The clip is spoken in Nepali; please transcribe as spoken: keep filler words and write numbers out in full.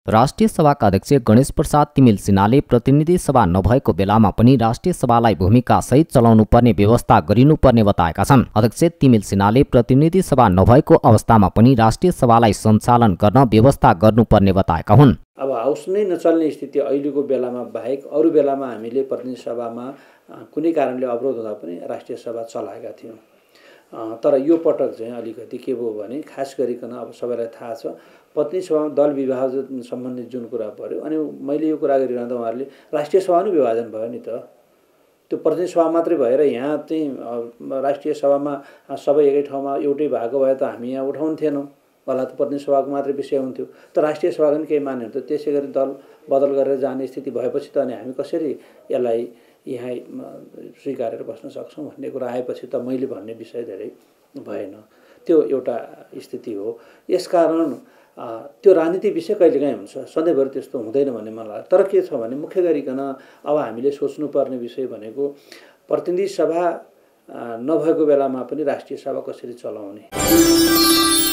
राष्ट्रिय सभाका अध्यक्ष गणेश प्रसाद तिमिल सिन्हाले प्रतिनिधि सभा नभएको बेलामा पनि राष्ट्रिय सभालाई भूमिका सहित चलाउनु पर्ने व्यवस्था गरिनुपर्ने बताएका छन्। अध्यक्ष तिमिल सिन्हाले प्रतिनिधि सभा नभएको अवस्थामा पनि राष्ट्रिय सभालाई सञ्चालन गर्न व्यवस्था गर्नुपर्ने बताएका हुन्। अब हाउस नै नचल्ने स्थिति अहिलेको बेलामा बाहेक अरू बेलामा हामीले प्रतिनिधि सभामा कुनै कारणले अवरोध हुँदा पनि राष्ट्रिय सभा चलाएका थियौँ। तर यो पटक चाहिँ अलिकति के भयो भने खास गरिकन अब सबैलाई थाहा छ प्रतिनिधि सभामा दल विभाजन सम्बन्धित जुन कुरा पर्यो अनि मैले यो कुरा गरिरहँदा उहाँहरूले राष्ट्रिय सभा नै विभाजन भयो नि त, त्यो प्रतिनिधि सभा मात्रै भएर यहाँ चाहिँ राष्ट्रिय सभामा सबै एकै ठाउँमा एउटै भएको भए त हामी यहाँ उठाउँथेनौँ होला, त प्रतिनिधि सभाको मात्रै विषय हुन्थ्यो। तर राष्ट्रिय सभाको पनि केही मान्य हुन्थ्यो। त्यसै गरी दल बदल गरेर जाने स्थिति भएपछि त अनि हामी कसरी यसलाई यहाँ स्वीकारेर बस्न सक्छौँ भन्ने कुरा आएपछि त मैले भन्ने विषय धेरै भएन। त्यो एउटा स्थिति हो। यसकारण त्यो राजनीतिक विषय कहिलेकाहीँ हुन्छ, सधैँभरि त्यस्तो हुँदैन भन्ने मलाई लाग्छ। तर के छ भने मुख्य गरिकन अब हामीले सोच्नुपर्ने विषय भनेको प्रतिनिधि सभा नभएको बेलामा पनि राष्ट्रिय सभा कसरी चलाउने।